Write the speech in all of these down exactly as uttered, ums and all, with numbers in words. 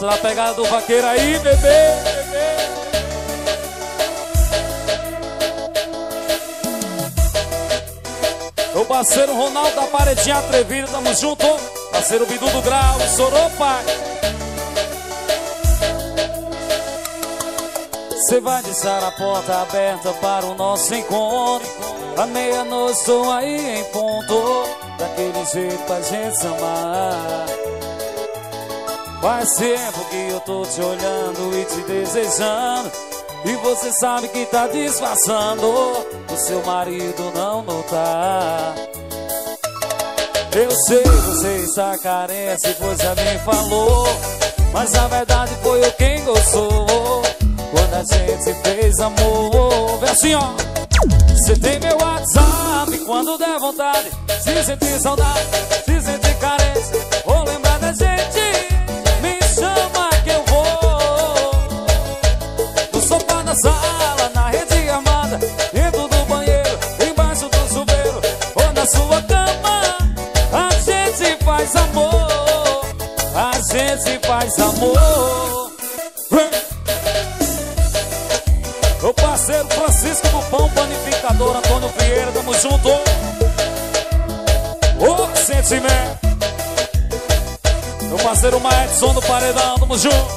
volta da pegada do vaqueiro aí, bebê, bebê. Meu parceiro Ronaldo da Paredinha Atrevida, tamo junto. Parceiro Bidu do Grau, estourou, pai. Cê vai deixar a porta aberta para o nosso encontro. À meia-noite estou aí em ponto, daquele jeito pra gente se amar. Faz tempo que eu tô te olhando e te desejando, e você sabe que tá disfarçando, o seu marido não notar. Eu sei, você está carente, pois já me falou, mas na verdade foi eu quem gostou quando a gente fez amor. Vem assim, ó. Você tem meu WhatsApp, quando der vontade, se sentir saudade, se sentir carente, ou lembrar da gente, me chama que eu vou. No sofá da sala, na rede armada, dentro do banheiro, embaixo do chuveiro, ou na sua cama, a gente faz amor, a gente faz amor. Meu parceiro Francisco do Pão Panificador, Antônio Vieira, tamo junto. Ô, sentimento. Meu parceiro Maedson do Paredão, tamo junto.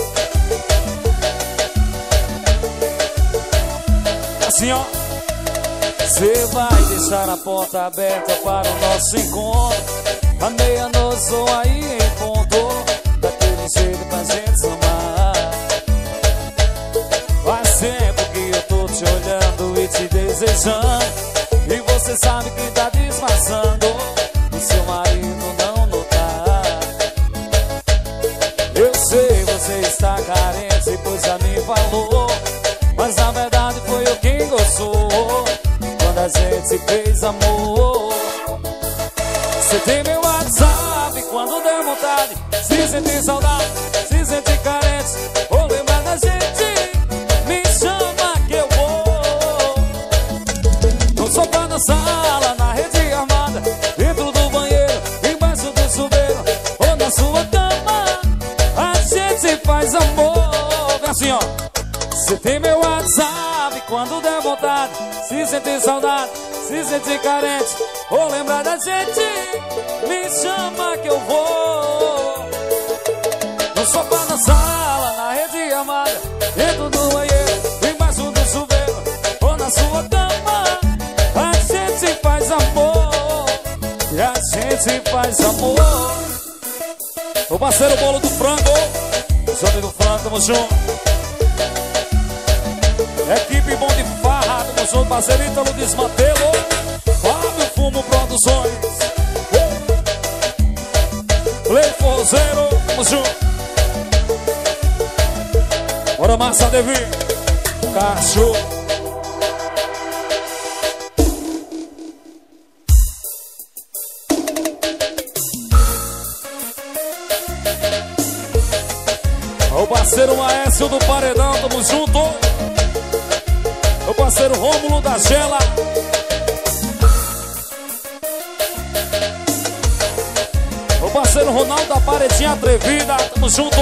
Assim, ó. Cê vai deixar a porta aberta para o nosso encontro. À meia-noite sou aí em ponto, daquele jeito pra gente se amar. Faz tempo que eu tô te olhando e te desejando, e você sabe que tá disfarçando, e seu marido não notar. Eu sei, você está carente, pois já me falou, mas na verdade foi eu quem gostou quando a gente fez amor. Você tem meu WhatsApp, quando der vontade, se sentir saudade, se sentir carente, ou lembrar da gente, me chama que eu vou. No sofá da sala, na rede armada, dentro do banheiro, embaixo do chuveiro, ou na sua cama, a gente faz amor. Vem assim, ó. Você tem meu WhatsApp, quando der vontade, se sentir saudade, se sentir carente, ou lembrar da gente, me chama que eu vou. No sofá da sala, na rede armada, dentro do banheiro, embaixo do chuveiro, ou na sua cama, a gente faz amor, e a gente faz amor. O parceiro Bolo do Frango, Johnny do Frango, tamo junto. Equipe Bom de Farra, tamo junto. Parceiro Ítalo Desmantelo, Fábio Fumo Produções, Play Forrozeiro, tamo junto. Bora Massa Devi, Cachorro. O parceiro Maestro do Paredão, tamo junto. O parceiro Rômulo da Gela. O parceiro Ronaldo da Paredinha Atrevida, tamo junto.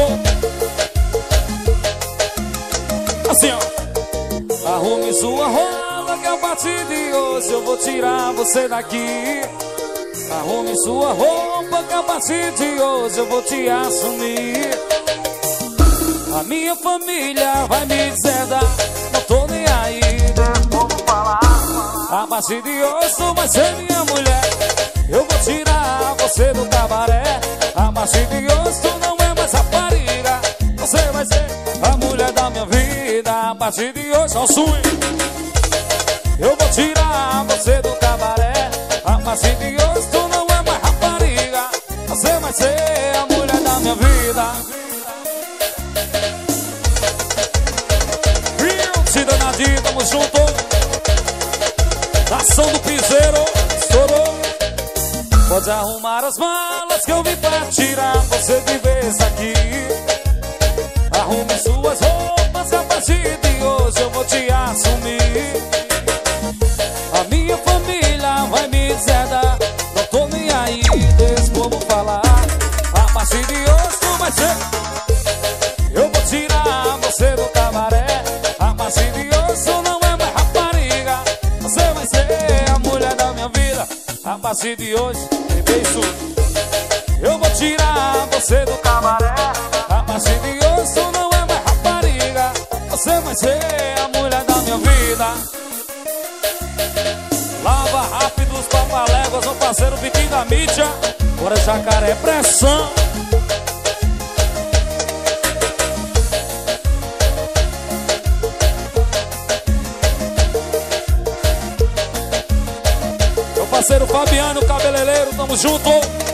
Assim, ó. Arrume sua rola que a partir de hoje eu vou tirar você daqui. Arrume sua roupa que a partir de hoje eu vou te assumir. A minha família vai me deserdar, não tô nem aí, como falar. A partir de hoje tu vai ser minha mulher, eu vou tirar você do cabaré. A partir de hoje tu não é mais rapariga, você vai ser a mulher da minha vida. A partir de hoje, ao swing, eu vou tirar você do cabaré. A partir de hoje tu não é mais rapariga, você vai ser a mulher da minha vida. Danadinho, tamo junto. Nação do Piseiro, estourou. Pode arrumar as malas que eu vim pra tirar você de vez aqui. Arrume suas roupas que a partir de hoje eu vou te assumir. A minha família vai me deserdar, não tô nem aí, deixa o povo falar. A partir de hoje tu vai ser A partir de hoje, bebê isso, eu vou tirar você do cabaré. A partir de hoje, tu não é mais rapariga, você vai ser a mulher da minha vida. Lava rápido os papaléguas, meu parceiro Vitinho da mídia. Bora Jacaré, pressão. Meu parceiro Fabiano, cabeleireiro, tamo junto.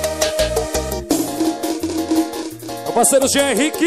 Meu parceiro Jean Henrique.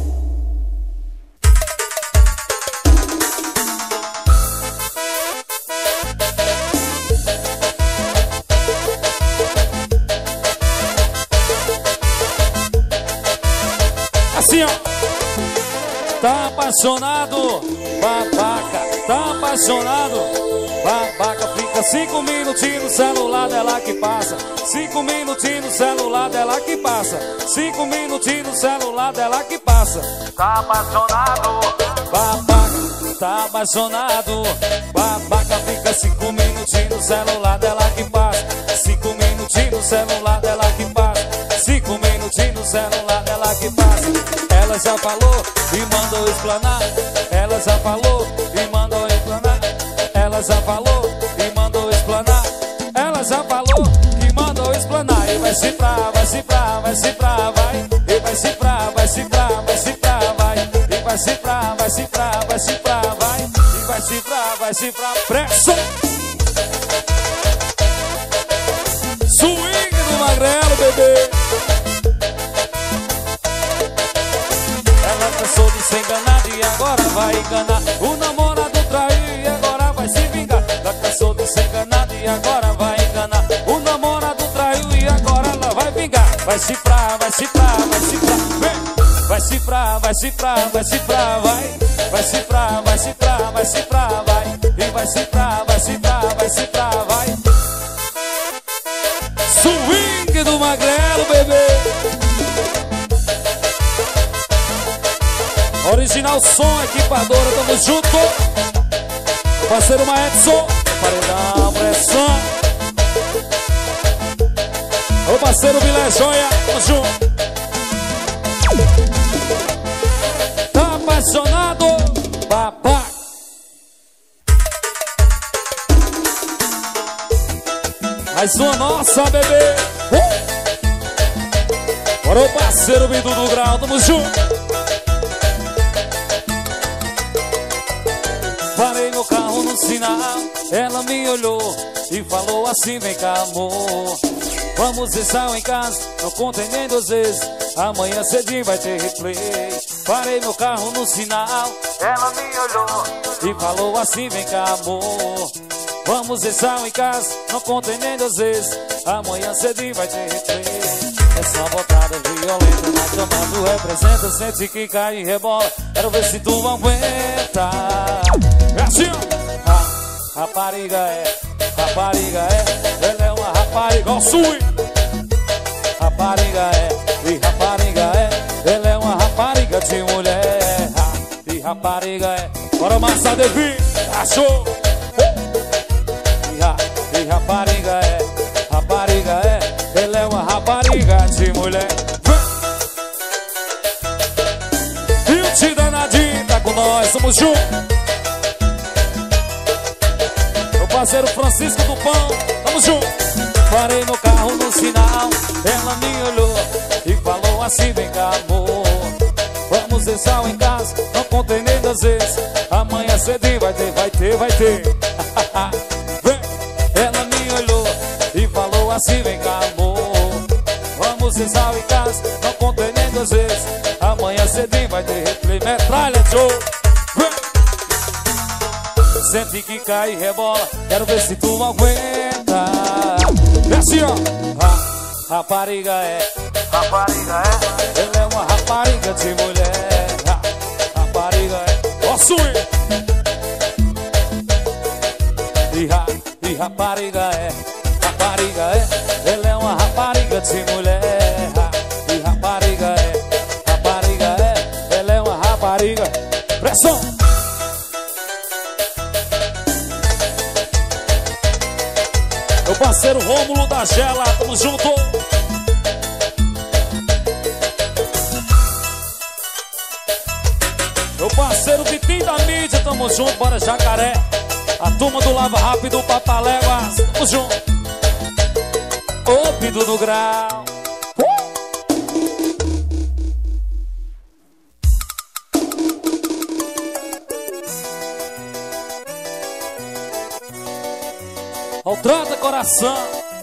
Assim, ó. Tá apaixonado, babaca. Tá apaixonado, babaca. Fica cinco minutinhos no celular dela que passa. Cinco minutinhos no celular dela que passa. Cinco minutinhos no celular dela que passa. Tá apaixonado, babaca. Tá apaixonado, babaca. Fica cinco minutinhos no celular dela que passa. Cinco minutinhos no celular dela que passa. Cinco minutinhos no celular dela que passa. Ela já falou e mandou explanar. Ela já falou e mandou explanar. Ela já falou e mandou explanar. Ela já falou e mandou explanar. E vai cifrar, vai cifrar, vai cifrar, vai. E vai cifrar, vai cifrar, vai cifrar, vai. E vai cifrar, vai cifrar, vai cifrar, vai. E vai cifrar, vai cifrar, pressão. Swing do Magrelo, bebê. Ela cansou de ser enganada e agora vai enganar. O namorado traiu e agora vai se vingar. Ela cansou de ser enganada e agora vai enganar. O namorado traiu e agora ela vai vingar. Vai cifrar, vai cifrar, vai cifrar, vem. Vai cifrar, vai cifrar, vai cifrar, vai. Vai cifrar, vai cifrar, vai cifrar, vai. E vai cifrar, vai cifrar, vai cifrar, vai. Swing do Magrelo, bebê. Original Som, equipadora, tamo junto. Parceiro Maedson, paredão, pressão. O parceiro Vilé Joia, tamo junto. Tá apaixonado, babá. Mais uma nossa, bebê. uh! Bora o parceiro Bidu do Grau, tamo junto. Parei meu carro no sinal, ela me olhou e falou assim: vem cá, amor, vamos deixar em casa, não contem nem duas vezes, amanhã cedinho vai ter replay. Parei meu carro no sinal, ela me olhou e falou assim: vem cá, amor, vamos deixar em casa, não contem nem duas vezes, amanhã cedinho vai ter replay. Essa botada violenta na cama tu representa, sente que cai e rebola, quero ver se tu aguenta. É assim, ó. A rapariga é, rapariga é, ela é uma rapariga, ó, swing. Rapariga é, e rapariga é, ela é uma rapariga de mulher. E rapariga é, bora massa de vir, achou. E, e rapariga é, rapariga é, ela é uma rapariga de mulher. E o Tio Danadinho tá com nós, somos juntos. Parceiro Francisco do Pão, tamo junto. Parei meu carro no sinal, ela me olhou e falou assim: vem cá, amor, vamos deixar em casa, não contei nem duas vezes, amanhã cedinho vai ter, vai ter, vai ter. Vem. Ela me olhou e falou assim: vem cá, amor, vamos deixar em casa, não contei nem duas vezes, amanhã cedinho vai ter replay. Metralha, Joe. Sente que cai e rebola, quero ver se tu aguenta. É assim, ó. A rapariga é, rapariga é, ela é uma rapariga de mulher. A rapariga é, ó, swing. E, ra, e rapariga é, rapariga é, ela é uma rapariga de mulher. E rapariga é, rapariga é, ela é uma rapariga. Pressão. Meu parceiro Rômulo da Gela, tamo junto. Meu parceiro Vitinho da mídia, tamo junto, bora Jacaré. A turma do Lava Rápido, Papaléguas, tamo junto. Ô, Pido do Grau. Ao Trata Coração,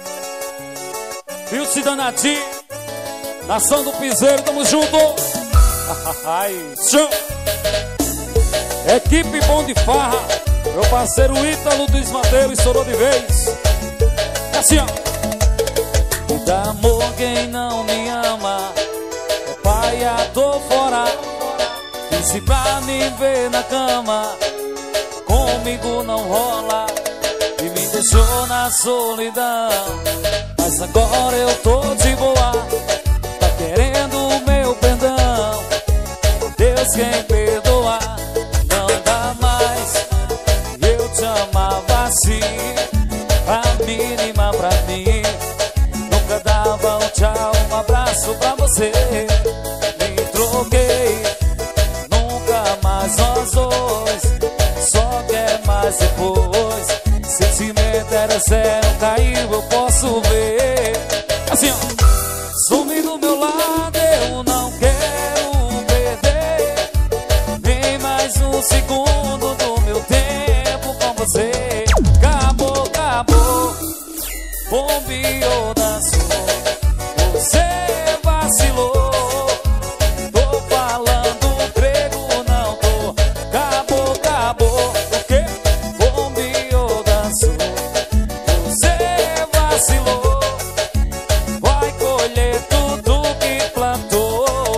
Viu Cidanati, Nação do Piseiro, tamo junto. Ai, chão. Equipe Bom de Farra, meu parceiro Ítalo do Esmateiro estourou de vez. É assim, ó. Me dá amor quem não me ama, é pai, a dor fora. Disse pra me ver na cama, comigo não rola. E me deixou na solidão, mas agora eu tô de boa. Tá querendo o meu perdão, Deus quem perdoa. Não dá mais, eu te amava assim, a mínima pra mim. Nunca dava um tchau, um abraço pra você. Me troquei, nunca mais nós dois, só quer mais depois. Sentimento era zero, caiu, eu posso ver. Assim, ó. Some do meu lado, eu não quero perder nem mais um segundo do meu tempo com você. Acabou, acabou, bombeou, dançou, você vacilou. Tô falando grego, não tô. Acabou, acabou, o quê? Bombeou, dançou, você vacilou. Vai colher tudo que plantou.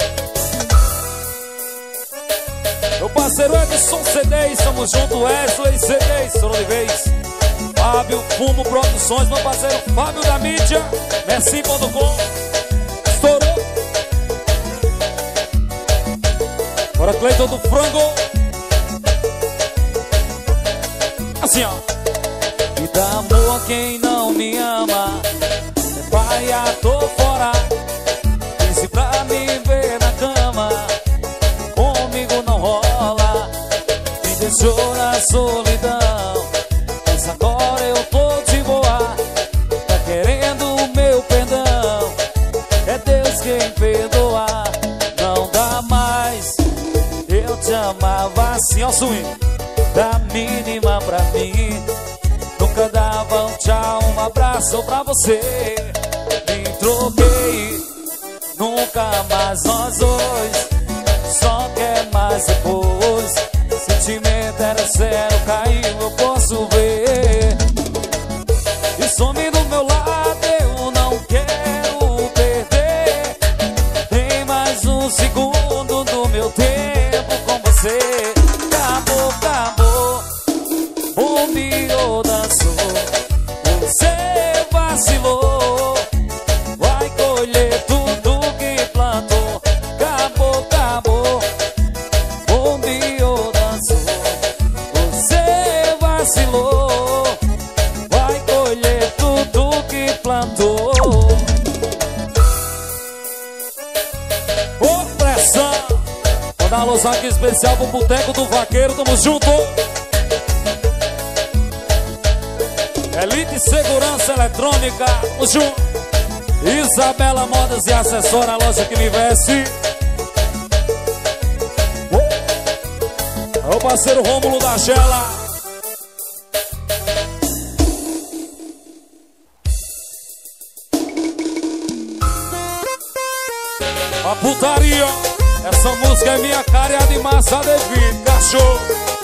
Meu parceiro Edson C D, estamos junto. Wesley C D, estourou de vez. Fábio Fumo Produções, meu parceiro Fábio da mídia, Messi ponto com, estourou. Bora Cleiton do Frango. Assim, ó. Me dá amor quem não me ama, é pai, a tô fora. Disse pra me ver na cama, comigo não rola. Me deixou na solidão, mas agora eu tô de boa. Tá querendo o meu perdão, é Deus quem perdoa. Não dá mais, eu te amava assim, ó, swing. Da mínima pra mim, nunca dava um tchau, um abraço pra você. Me troquei, nunca mais nós dois, só quer mais depois. Sentimento era zero, caiu, eu posso ver. E some do meu lado, eu não quero perder nem mais um segundo do meu tempo com você. Acabou, acabou, bombeou, dançou, você vacilou. Vai colher tudo que plantou. Acabou, acabou, bombeou, dançou, você vacilou. Vai colher tudo que plantou. Ô, pressão! Vou dar uma luz aqui especial pro Boteco do Vaqueiro, tamo junto. Elite Segurança Eletrônica, tamo junto. Isabela Modas e Acessória, a loja que me veste. É o parceiro Rômulo da Gela. A putaria, essa música é minha cara e a de Massa Devido, cachorro.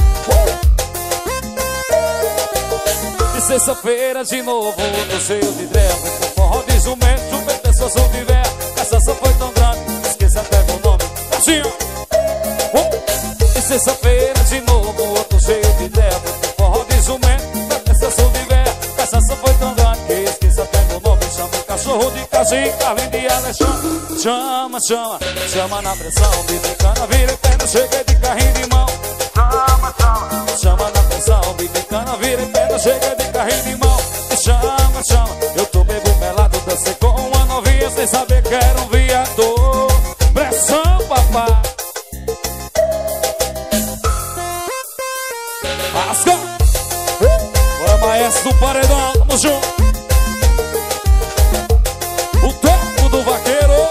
De sexta-feira de novo, tô cheio de dreva, com forró de jumento, jumento é só se eu tiver. Essa só foi tão grande, esqueci até meu nome, assim, ó. De sexta-feira de novo, eu tô cheio de dreva, com forró de jumento, essa só tiver. Essa só foi tão grande, que esqueci até meu nome. Chama o cachorro de casinha, além de Alexandre. Chama, chama, chama na pressão, bibicana, vira e perna, cheguei de carrinho de mão. Chama, chama, chama na pressão, bibicana, vira e perna, cheguei de carrinho de mão. Chama. sem saber que era um viador. Pressão, papai. Rasga. Bora, maestro do paredão, tamo junto. O topo do vaqueiro.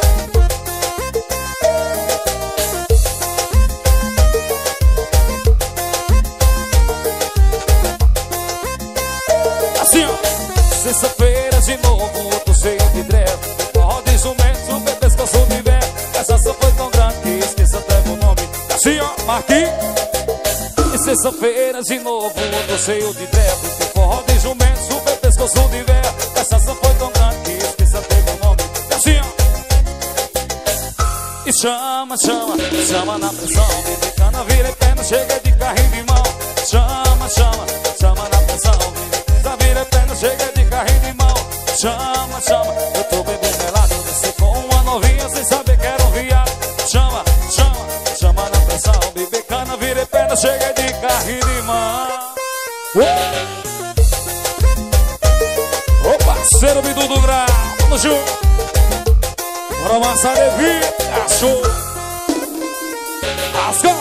Assim, ó. Sexta-feira de novo, eu tô cheio de dread. Forró de jumento, o bebê pescoço de velho. Essa só foi tão grande que esqueci até meu nome. Assim, ó, Marquinhos. E sexta-feira de novo, eu tô cheio de dread. Forró de jumento, o bebê pescoço de velho. Essa só foi tão grande que esqueci até meu nome. Assim, ó. E chama, chama, chama na pressão. Bebecana, vira perna, chega de carrinho de mão. Chama, chama, chama na pressão. Bebecana, vira perna, chega de carrinho de mão. Chama, chama, eu tô bebendo melado. Desci com uma novinha sem saber que era um viado. Chama, chama, chama na pressão. Bebecana, vira perna, chega de carrinho de mão. Ô parceiro Bidu do Grau, vamos junto. Bora massa de vida, cachorro. Rasga.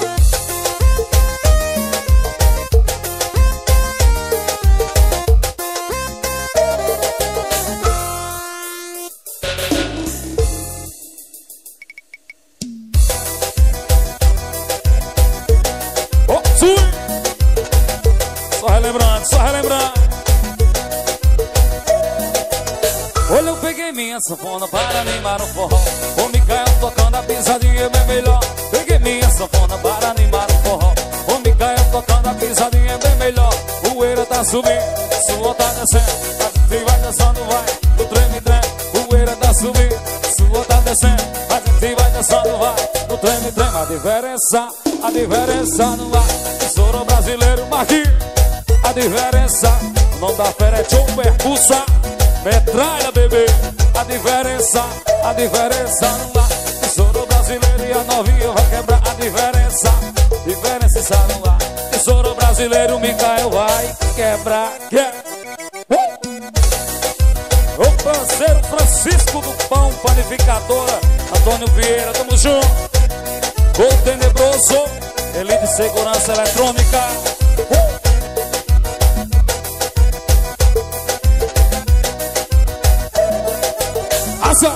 Oh, sui. Só relembrando, só relembrando. Olha, eu peguei minha sanfona para animar o forró. O Micael tocando a pisadinha é bem melhor. Peguei minha sanfona para animar o forró. O Micael tocando a pisadinha é bem melhor. O poeira tá subindo, sua tá descendo. A gente vai dançando, vai, do treme, treme. O poeira tá subindo, sua tá descendo. A gente vai dançando, vai, do treme, treme. A diferença, a diferença não vai. Tesouro brasileiro, Marquinhos. A diferença, o nome da fera é Tchou Percussa. Metralha, bebê. A diferença, a diferença não há. Tesouro brasileiro e a novinha vai quebrar. A diferença, diferença não há. Tesouro brasileiro, Micael vai quebrar. Yeah. Uh! O parceiro Francisco do Pão, panificadora Antônio Vieira, tamo junto. O tenebroso, ele de segurança eletrônica. Uh! Asa.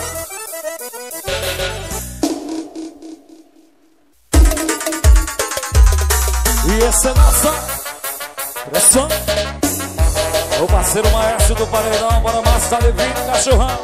E essa é nossa pressão. O parceiro maestro do paredão, bora massa, tá levando cachorrão.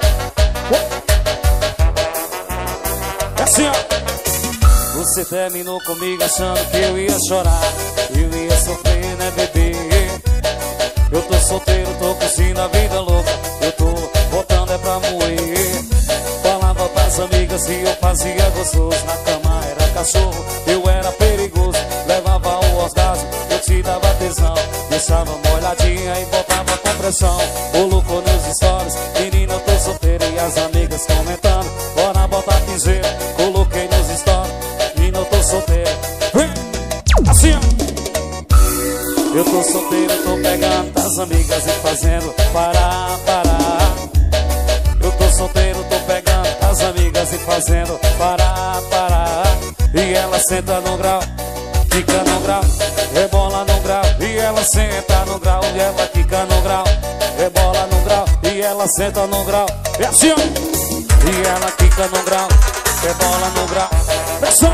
É assim, ó. Você terminou comigo achando que eu ia chorar, eu ia sofrer, né, bebê? Eu tô solteiro, tô curtindo a vida louca. Eu tô botando é pra moer. Falava pras amigas que eu fazia gostoso. Na cama era cachorro, eu era perigoso. Levava o orgasmo, eu te dava tesão. Deixava molhadinha e botava compressão. Colocou nos stories, menina eu tô solteiro. E as amigas comentando, bora botar piseira. Coloquei nos stories, menina eu tô solteiro. Assim, ó. Eu tô solteiro, tô pegando das amigas e fazendo parar, parar. Eu tô solteiro, tô pegando das amigas e fazendo parar, parar. E ela senta no grau, fica no grau, rebola no grau. E ela senta no grau, e ela fica no grau, rebola no grau. E ela senta no grau, é assim, ó. E ela fica no grau, rebola no grau. Pressão.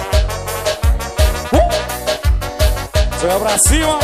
Joga pra cima.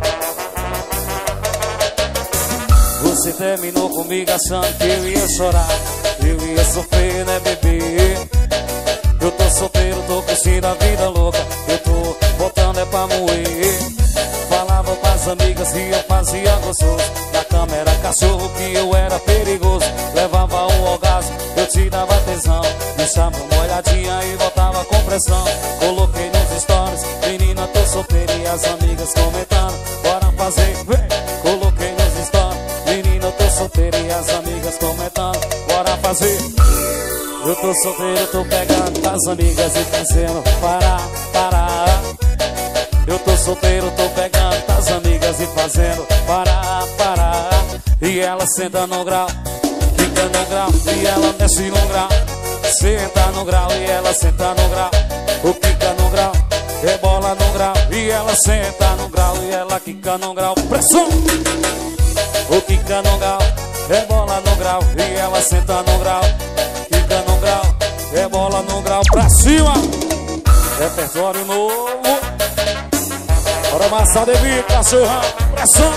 Você terminou comigo achando que eu ia chorar, eu ia sofrer, né, bebê? Eu tô solteiro, tô curtindo a vida louca. Eu tô botando é pra moer. Falava pras amigas que eu fazia gostoso. Na cama era cachorro, que eu era perigoso. Levava o orgasmo, eu te dava tesão. Deixava uma olhadinha e botava compressão. Coloquei nos stories, menina tô solteiro. E as amigas comentando, bora fazer, vem. Coloquei nos stories, menina eu tô solteiro. E as amigas comentando, bora fazer. Eu tô solteiro, tô pegando das amigas e fazendo parar, parar. Eu tô solteiro, tô pegando das amigas e fazendo parar, parar. E ela senta no grau, fica no grau e ela desce no grau. Senta no grau e ela senta no grau. O quica no grau, rebola no grau e ela senta no grau e ela quica no grau. Pressão! O quica no grau, rebola no grau e ela senta no grau. Quica no grau, rebola no grau, pra cima. Repertório novo. Bora amassar de bico, cachorrão. Pressão.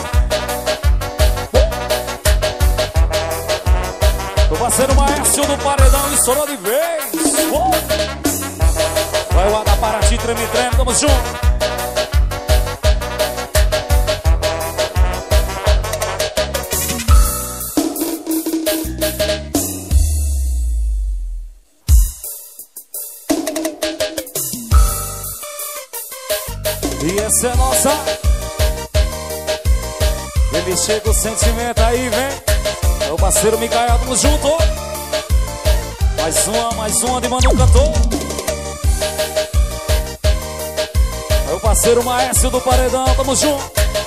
O parceiro Maestro do Paredão estourou de vez. Vai o Ada Paraty, treme, treme, tamo junto. E essa é nossa. Ele chega o sentimento aí, vem. É o parceiro Micael, tamo junto. Mais uma, mais uma de Manu Cantor. É o parceiro Maestro do Paredão, tamo junto.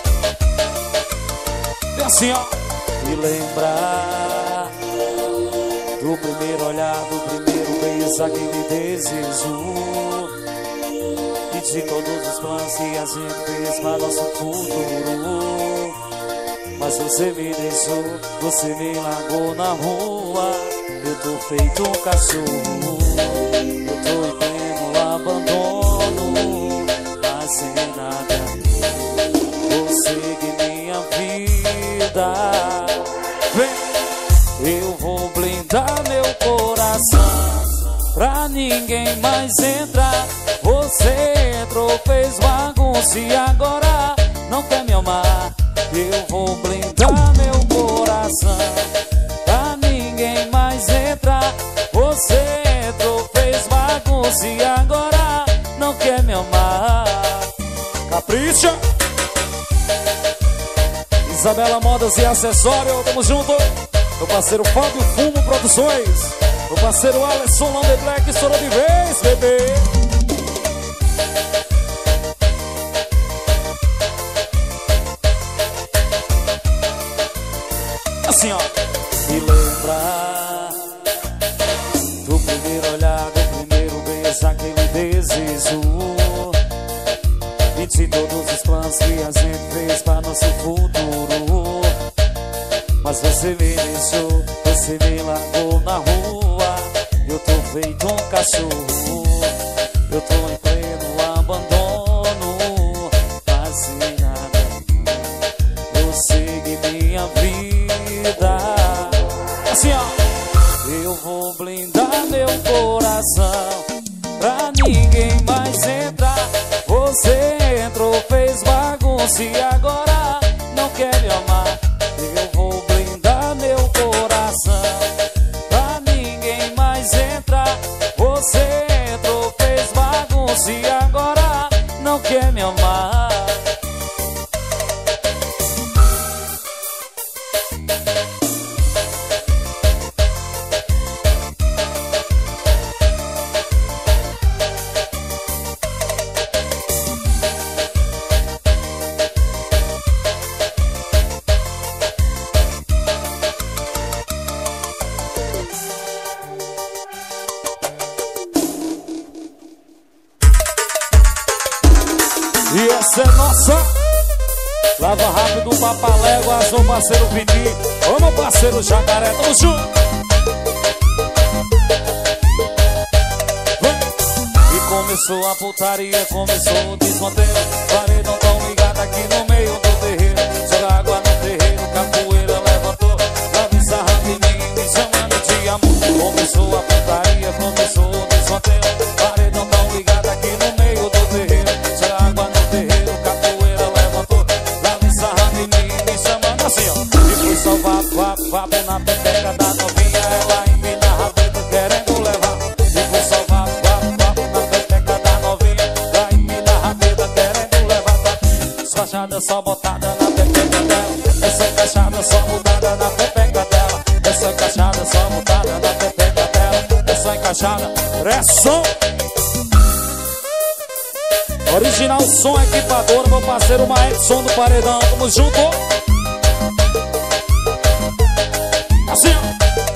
E assim, ó. E lembrar do primeiro olhar, do primeiro beijo, aquele desejo de todos os planos que a gente fez para nosso futuro. Mas você me deixou, você me largou na rua. Eu tô feito um cachorro, eu tô em pleno abandono, mas sem nada. Você que minha vida, vem, eu vou blindar meu coração pra ninguém mais entrar. Você entrou, fez bagunça e agora não quer me amar. Eu vou blindar meu coração pra ninguém mais entrar. Você entrou, fez bagunça e agora não quer me amar. Capricha! Isabela Modas e Acessório, tamo junto. Meu parceiro Fábio Fumo Produções. Meu parceiro Alisson Lande Black, estourou de vez, bebê. Assim, ó. E lembrar do primeiro olhar, do primeiro beijo, aquele desejo e de todos os planos que a gente fez para nosso futuro. Mas você me deixou, você me largou na rua. Eu tô feito um cachorro, eu tô em pleno abandono, mas sem nada. Eu segui minha vida. Assim, ó. Eu vou blindar meu coração pra ninguém mais entrar. Você entrou, fez bagunça e agora não quer me amar. Eu vou blindar meu coração pra ninguém mais entrar. Você entrou, fez bagunça e agora não quer me amar. E essa é nossa. Lava rápido, Papalégua, meu parceiro Vitinho. Ô meu parceiro Jacaré, tamo junto. E começou a putaria, começou o desmanteiro. Paredão tão ligado aqui no meio do terreiro. Joga água no terreiro, capoeira levantou. Lava sarrando em mim, me chamando de amor. Começou a putaria, começou o desmanteiro. Paredão tão ligado aqui no meio do terreiro. Joga água no terreiro, capoeira levantou. Lava sarrando em mim, me chamando assim, ó. E foi só vapo, vapo, vapo na pepeca da novinha. Ela empina a rabeta querendo levar. E foi só vapo, vapo, vapo na pepeca da novinha. Ela empina a rabeta querendo levar. Escachada só botada na pepeca dela. Essa encaixada só mudada na pepeca dela. Essa encaixada só mudada na pepeca dela. Essa encaixada, é som. Original Som Equipador, meu parceiro Maestro do Paredão, tamo junto. Assim, ó.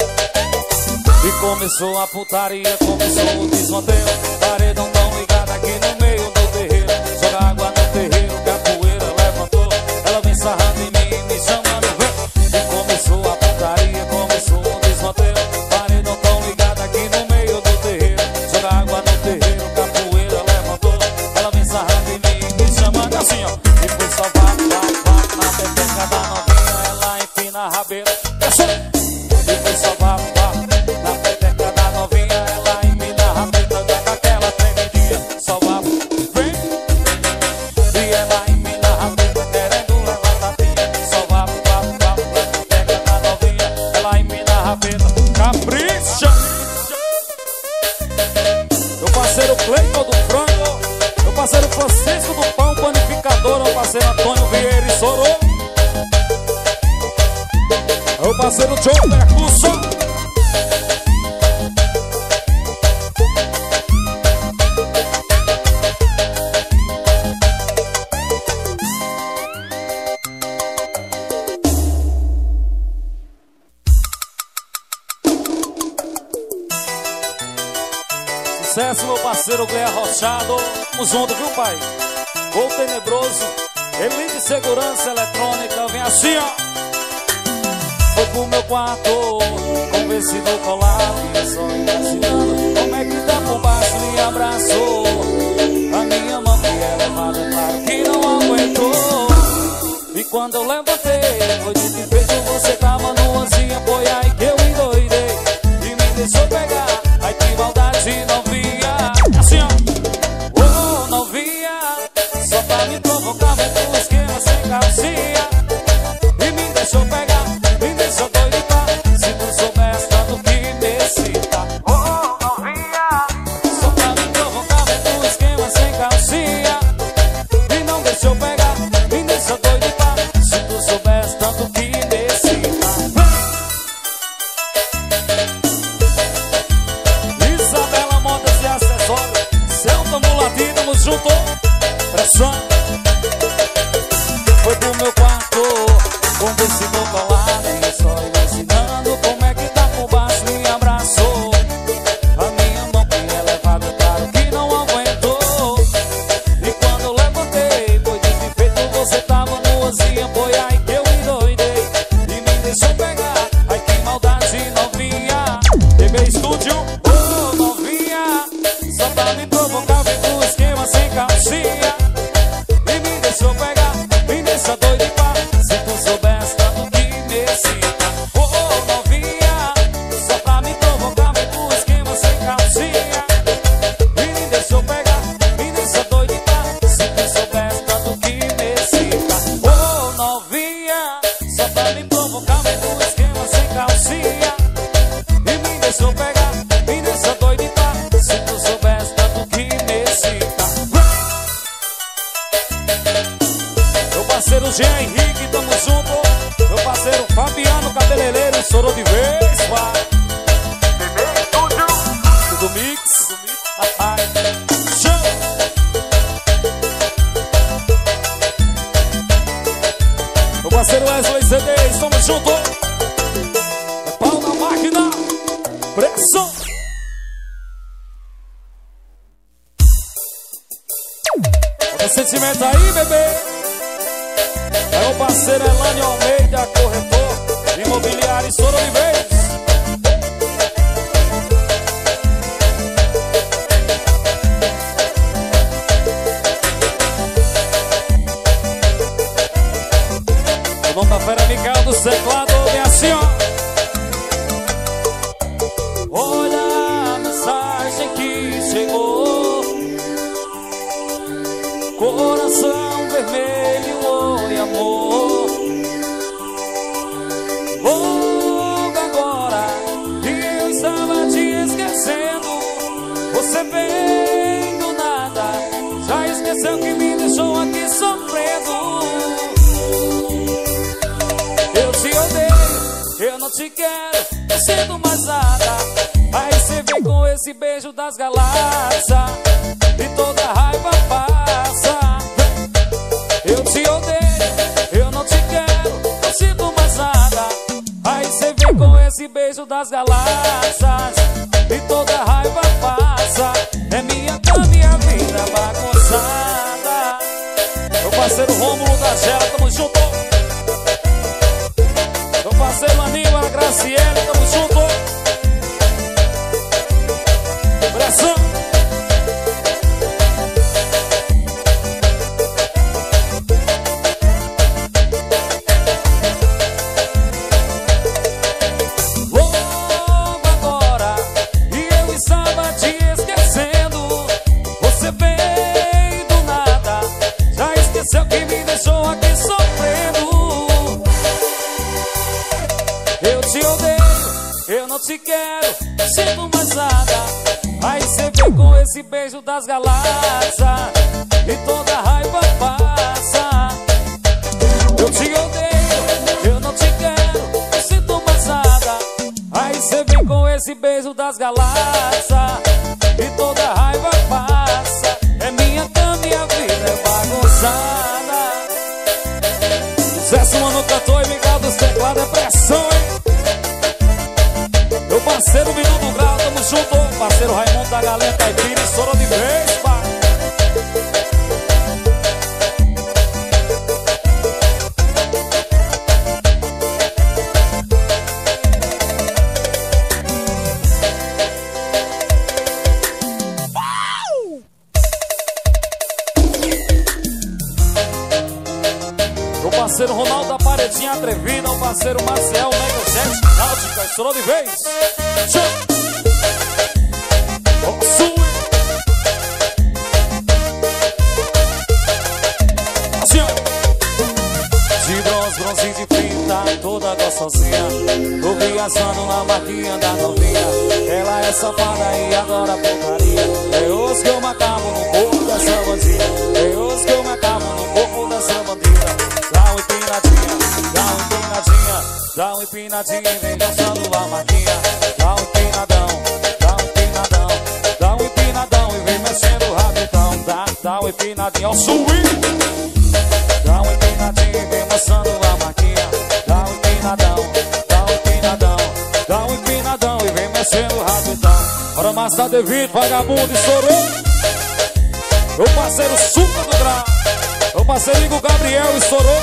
começou a putaria, começou o desmantelo. Paredão tão ligado aqui no meio do terreiro. Joga água no terreiro, capoeira levantou. Ela vem sarrando em mim, me chamando, vem. E começou a putaria, começou o desmantelo. Paredão tão ligado aqui no meio do terreiro. Joga água no terreiro, capoeira levantou. Ela vem sarrando em mim, me chamando assim, ó. E foi só vá, vá, vá, na pepeca da novinha. Ela empina a rabeira, desceu. E foi só vá, vá, na pepeca da novinha. Ela empina a rabeira, dá aquela tremidinha. Só vá, vem. E ela empina a rabeira, querendo levar tapinha. Só vá, vá, vá, na pepeca da novinha. Ela empina a rabeira, capricha. Meu parceiro Cleiton do Frango, meu parceiro Francisco do Pão Panificador, meu parceiro Antônio Vieira e Sorô, meu parceiro Joe Percussão. Sucesso, meu parceiro Gleia Rochado. Tamo junto, viu, pai? Gol Tenebroso, Elite Segurança Eletrônica. Vem assim, ó. Foi pro meu quarto, com vestido colado, e eu só imaginando como é que tá por baixo. Me abraçou, a minha mão que é levada, claro que não aguentou. E quando eu levantei, foi de feito, você tava nuazinha. Foi aí que eu endoidei e me deixou pegar. Ai, que maldade, novinha. Assim, ó. Oh, novinha, só pra me provocar, meteu um esquema sem calcinha e me deixou pegar, me deixou doida. Se tu soubesse tanto que me excita. Oh, novinha, só pra me provocar, meteu um esquema sem calcinha e não deixou pegar, me deixou doida. Se tu soubesse tanto que me excita. Isabela Modas e Acessórios, Celta Mulatinho, tamo junto. Pressão. Foi pro meu quarto, com vestido colado, e eu só imaginando como é que tá por baixo. Me abraçou, a minha mão que é levada, claro que não aguentou. E quando eu levantei, foi de feito, você tava nuazinha. Foi aí que eu endoidei e me deixou pegar. Ai, que maldade, novinha. T V Estúdio, oh, novinha, só pra me provocar, vem pro esquema sem calcinha e me deixou pegar, me deixa doido e pá. Se tu soubesse tanto que me excita. Oh, novinha, só pra me provocar, vem pro esquema sem calcinha e me deixou pegar, me deixa doido e pá. Se tu soubesse tanto que me excita. Oh, novinha, só pra me provocar, vem pro esquema sem calcinha e me deixou pegar, me deixa doido e pá. Se tu soubesse tanto que me excita. Meu parceiro Jean Henrique, tamo junto. Meu parceiro Fabiano Cabeleireiro, Sorô de vez, pá. Tudo mix, show. Meu parceiro Wesley C D, tamo junto. É pau na máquina, pressão. Olha o sentimento aí, bebê. É o parceiro Elânio Almeida, corretor imobiliário Sorô de vez. O nome da fera Miguel do Teclado, vem assim, ó. Olha a mensagem que chegou, coração vermelho, oi amor. Logo agora que eu estava te esquecendo, você veio do nada, já esqueceu que me deixou aqui sofrendo. Eu te odeio, eu não te quero, não sinto mais nada. Aí você vem com esse beijo das galáxias e toda a raiva passa. Eu te odeio, eu não te quero, não sinto mais nada. Aí você vem com esse esse beijo das galáxias e toda raiva passa. É minha cama, minha vida bagunçada. Meu parceiro Rômulo da Gela, tamo junto. Meu parceiro Aníbal, a Graciele, tamo junto. Pressão. Logo agora, e eu estava te esquecendo. Você veio do nada, já esqueceu que me deixou aqui sofrendo. Eu te odeio, eu não te quero, sinto mais nada. Aí cê vem com esse beijo das galáxias e toda raiva passa. Eu te odeio, eu não te quero, não sinto mais nada. Aí cê vem com esse beijo das galáxias e toda raiva passa. É minha cama, minha vida é bagunçada. Sucesso, mano, cantor e Miguel dos teclados, é pressão, hein? Meu parceiro Minuto Grau, tamo junto. Parceiro Raimundo da Galinha Caipira, estourou de vez, pai. Meu parceiro Ronaldo da Paredinha Atrevida, o parceiro Marcel, Mega Jet, Náutica, estourou de vez. Tchau. De bronze, bronze de fita, toda gostosinha. Tô viajando na maquinha da novinha. Ela é safada e adora putaria. É hoje que eu me acabo no corpo dessa bandida. É hoje que eu me acabo no corpo dessa bandida. Dá uma empinadinha, dá uma empinadinha, dá uma empinadinha e vem dançando a maquinha. Dá um empinadão, dá um empinadão, dá um empinadão e vem mexendo o rabetão. Dá, dá um empinadinho, ó, swing. Dá um empinadinho e vem mostrando a maquinha. Dá um empinadão, dá um empinadão, dá um empinadão e vem mexendo o rabetão. Bora Massa Devito, vagabundo, estourou. Meu parceiro Suca do Grau, meu parceiro Igor Gabriel, estourou.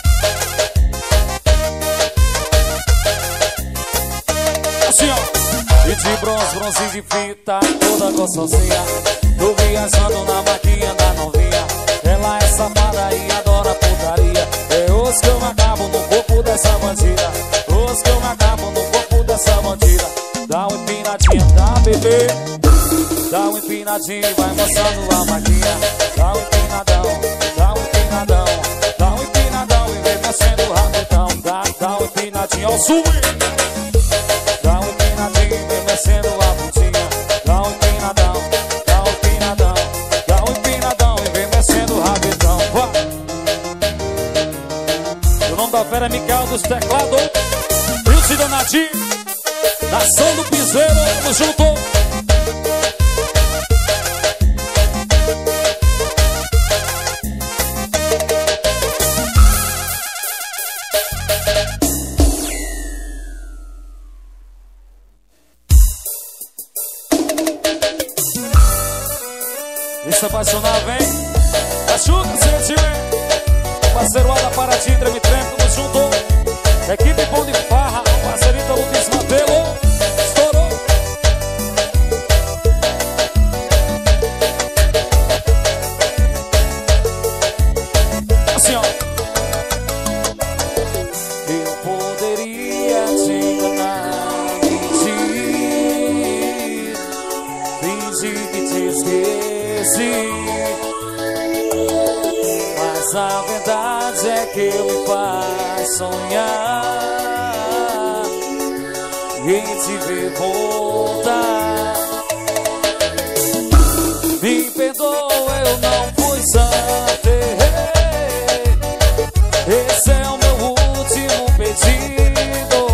Assim, ó. E de bronze, bronze de fita, toda gostosinha. Tô viajando na maquinha da novinha. Ela é safada e adora putaria. É hoje que eu me acabo no corpo dessa bandida. Hoje que eu me acabo no corpo dessa bandida. Dá uma empinadinha, dá bebê. Dá uma empinadinha e vai mostrando a maquinha. Dá um empinadão, dá um empinadão, dá um empinadão e vem mexendo o rabetão. Dá, dá uma empinadinha, ó, swing. Dá um empinadinho e vem mexendo a bundinha. Dá um empinadão, dá um empinadão, dá um empinadão e vem mexendo o rabetão. O nome da fera é Miguel dos teclados. Wilson Donati, Nação do Piseiro, tamo junto. Se apaixonar, vem. Machuca, sentiu, hein? Parceiro lá da Paraty, treme, treme, tamo junto. Equipe Pão de Farra, parceirita Lucas Matelo, estourou. Assim, ó. Eu poderia te enganar, fingir, fingir que te esqueci. Mas a verdade é que me faz sonhar em te ver voltar. Me perdoa, eu não fui santo. Esse é o meu último pedido.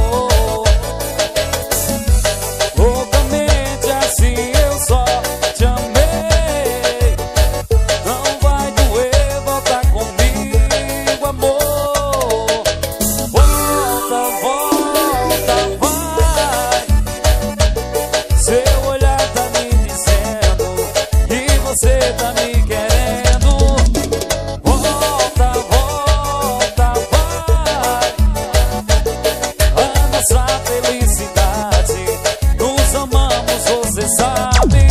Loucamente assim eu só te amei. Não vai doer, volta comigo, amor. Volta, volta, vai. tá me querendo. Volta, volta, vai. A nossa felicidade, nos amamos, você sabe.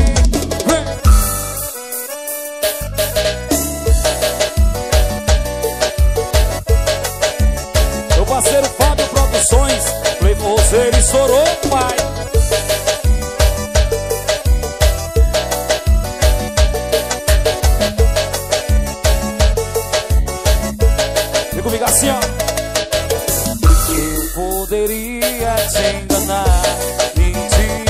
Meu parceiro Fábio Produções, Play Force, ele estourou, pai. Vem comigo assim, ó. Eu poderia te enganar, mentir,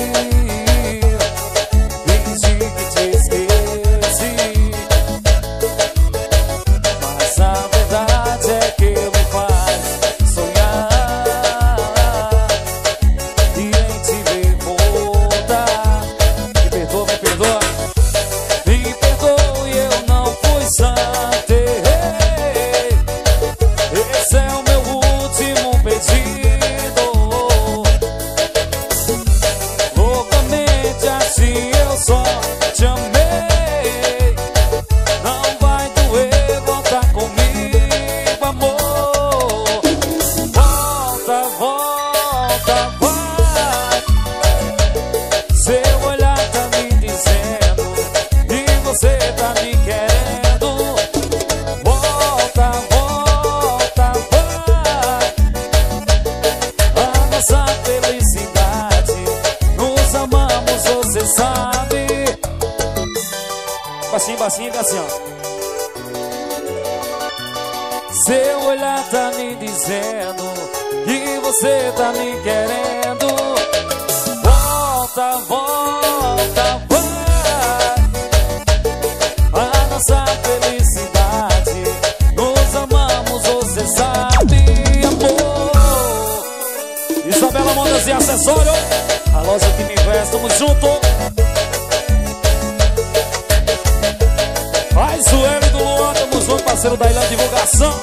fingir que te esqueci, mas a verdade é que me faz sonhar e em te ver voltar. Me perdoa, me perdoa, me perdoe, eu não fui santo. Esse é o meu último pedido. Loucamente assim eu só te amei. Não vai doer, volta comigo, amor. Volta, volta, vai. Seu olhar tá me dizendo e você tá me querendo. Volta, volta, vai. A nossa felicidade, nos amamos, você sabe. Baixinho, baixinho, assim, ó. Seu olhar tá me dizendo que você tá me querendo. Volta, volta, vai. A nossa felicidade, nos amamos, você sabe, amor. Isabela Modas e Acessório, a loja que me veste, tamo junto. Faz o M do Luan, tamo junto, parceiro da Ilha Divulgação.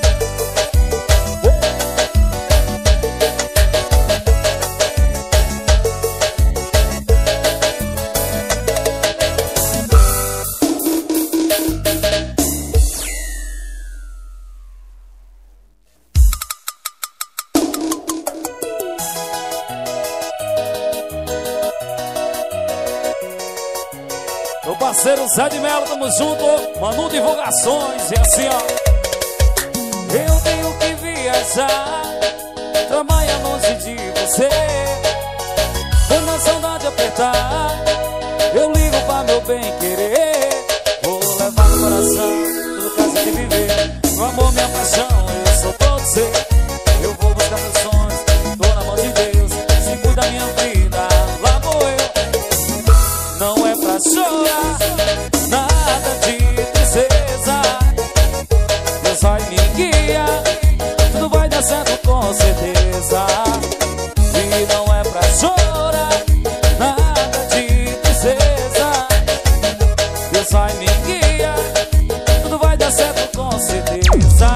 Meu parceiro Zé de Melo, tamo junto. Manu Divulgações, e assim, ó. Eu tenho que viajar, trabalhar longe de você. Quando a saudade apertar, eu ligo pra meu bem querer. Vou levar no coração tudo que a gente viver. Meu amor, minha paixão, eu sou todo seu. Eu vou buscar meus sonhos, tô na mão de Deus. Se cuida da minha vida, lá vou eu. Não é pra chorar, nada de tristeza. Deus vai me guiar, tudo vai dar certo com certeza. E não é pra chorar, nada de tristeza. Deus vai me guiar, tudo vai dar certo com certeza.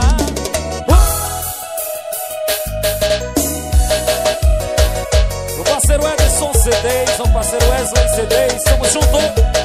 Meu parceiro Edson C Ds, meu parceiro Wesley C Ds, estamos juntos.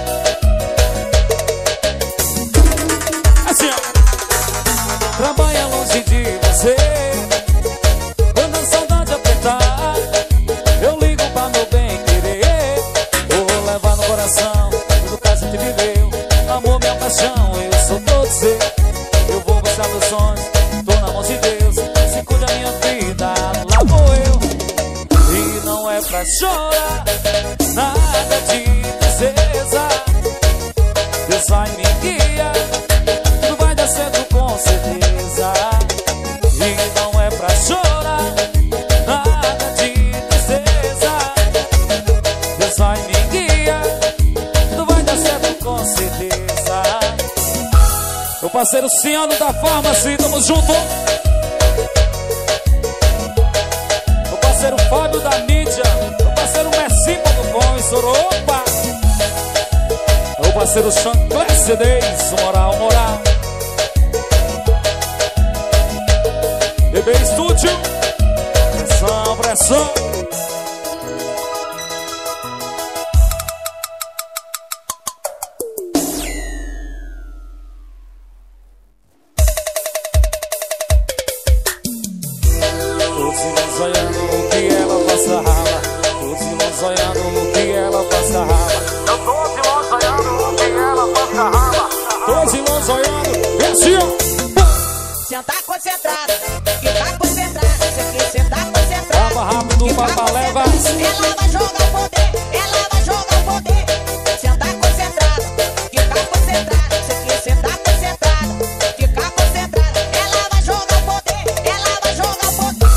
Assim, ó. Trabalha longe de você. Quando a saudade apertar, eu ligo pra meu bem querer. Vou levar no coração tudo que a gente viveu. Amor, minha paixão, eu sou todo seu. Eu vou buscar meus sonhos, tô na mão de Deus. Se cuida da minha vida, lá vou eu. E não é pra chorar, nada de tristeza. Deus vai me guiar, tudo vai dar certo com certeza. E não é pra chorar, nada de tristeza. Deus vai me guiar, tudo vai dar certo com certeza. Meu parceiro Ciano da Farmácia, tamo junto. Meu parceiro Fábio da Mídia, meu parceiro Messi ponto com, estourou, opa. Meu parceiro Chancler C Ds, moral, moral. Bebê Estúdio, pressão, pressão. sonhando no que ela passa raba. Eu tô de longe sonhando no que ela passa raba. Tô de longe sonhando, vem assim, ó. Senta concentrada, que tá concentrada. Você quer sentar concentrada. Lava rápido, que tá papaleva. Ela vai jogar o poder, ela vai jogar o poder. Senta concentrada, que tá concentrada. Você quer sentar concentrada, que tá concentrada. Ela vai jogar o poder, ela vai jogar o poder.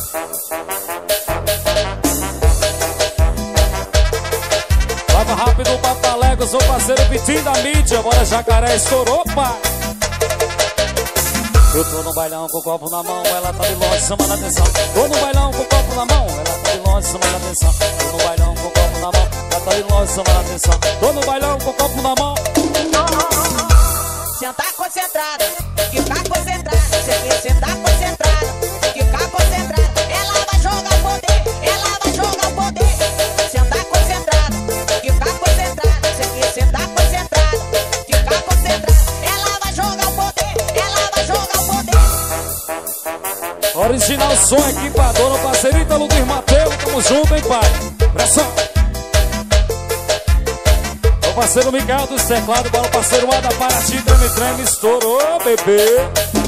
Lava rápido, papalego, sou parceiro Vitinho da mídia. Bora Jacaré, estourou, pai. Eu tô no bailão com o copo na mão, ela tá de longe chamando a atenção. Tô no bailão com o copo na mão, ela tá de longe chamando a atenção. Tô no bailão com o copo na mão, ela tá de longe chamando a atenção. Tô no bailão com o copo na mão. Senta concentrada, que tá concentrada. Você quer sentar concentrada, que tá concentrada. Ela vai jogar o poder, ela vai jogar o poder. Senta concentrada, que tá concentrada. Você quer sentar concentrada, que tá concentrada. Ela vai jogar o poder, ela vai jogar o poder. Original som, equipador, o parceiro Ítalo do Mateus. Tamo junto, hein, pai. Pressão. O parceiro Miguel dos teclados, bora o parceiro Ada Paraty, treme, treme, estourou, bebê.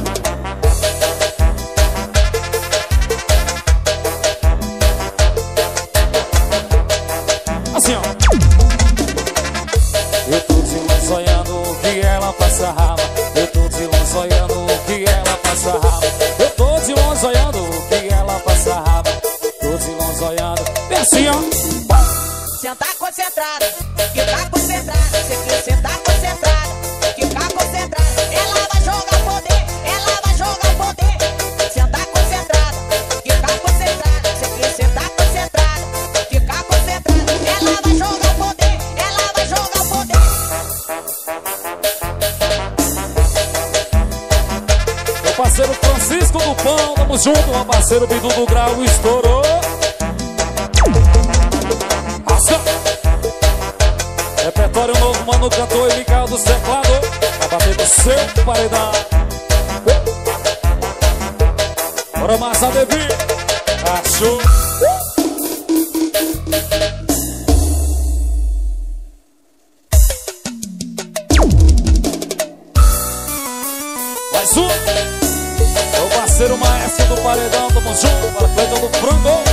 Assim, ó. Eu tô de longe sonhando que ela passa raba. Eu tô de longe sonhando que ela passa raba. Eu tô de longe sonhando que ela passa raba. Tô de longe sonhando. Vem assim, ó. Senta concentrada, que tá concentrada. Você quer sentar concentrada, que tá concentrada. Ela vai jogar o poder, ela vai jogar o poder. Senta concentrada, que tá concentrada. Você quer sentar concentrada, que tá concentrada. Ela vai jogar o poder, ela vai jogar o poder. Meu parceiro Francisco do Pão, tamo junto. Meu parceiro Bidu do Grau, estourou. Repertório novo, mano, cantor e Miguel do teclado. Vai bater no seu paredão. Bora, massa, Devi. Achou. Mais um. Meu parceiro Maestro do paredão, tamo junto. Para Cleiton do Frango.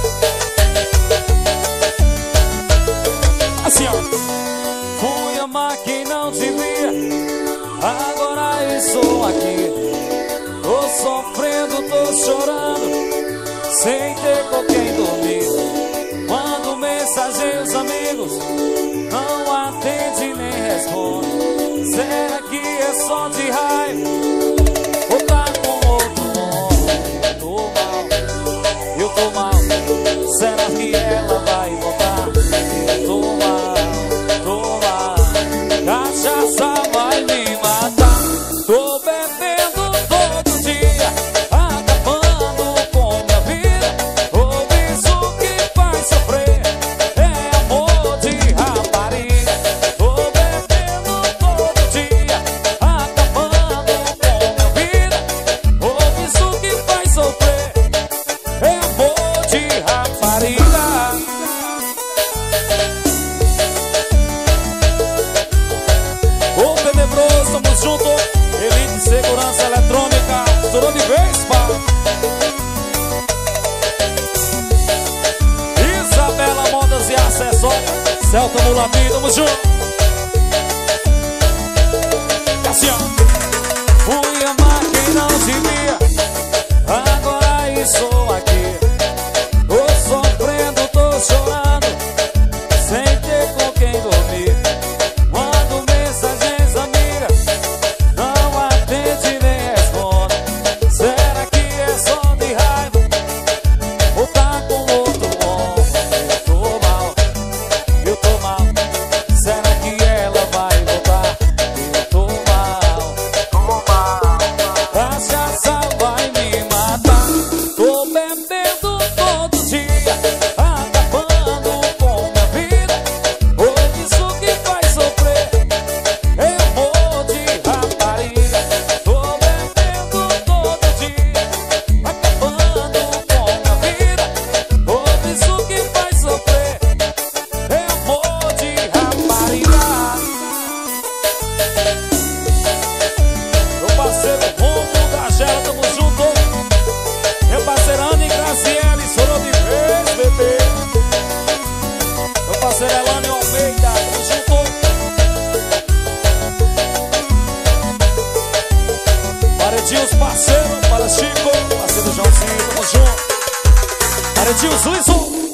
Assim, ó. Fui amar quem não te via, agora estou aqui. Tô sofrendo, tô chorando, sem ter com quem dormir. Mando mensagem aos amigos, não atende nem responde. Será que é só de raiva ou tá com outro homem? Eu tô mal, eu tô mal. Será que ela vai voltar? Eu tô mal, tô mal. Cachaça vai me matar. Tô bebendo todo dia, acabando com minha vida. Ouve isso que faz sofrer, é amor de rapariga. Tô bebendo todo dia, acabando com minha vida. Ouve isso que faz sofrer, é amor de rapariga. Ô Tenebroso, tamo junto. Elite Segurança Eletrônica, estourou de vez, pá. Isabela Modas e Acessórios, Celta Mulabi, tamo junto. Assim, ó. Fui amar quem não te via, agora estou aqui. Tô sofrendo, tô chorando, sem ter com quem dormir. Mando mensagens, amiga, não atende nem responde. Será que é só de raiva ou tá com outro homem? Eu tô mal, eu tô mal. Será Carlos Lisson.